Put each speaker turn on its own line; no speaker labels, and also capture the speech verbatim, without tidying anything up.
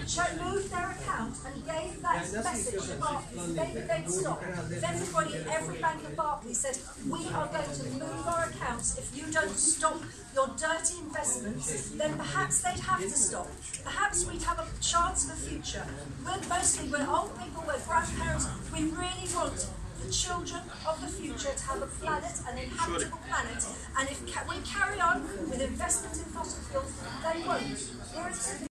moved their account and gave that message to Barclays, maybe they'd stop. If everybody, every bank at Barclays said, we are going to move our accounts if you don't stop your dirty investments, then perhaps they'd have to stop. Perhaps we'd have a chance of a future. We're mostly, we're old people, we're grandparents, we really want the children of the future to have a planet, an inhabitable planet, and if we carry on with investment in fossil fuels, they won't.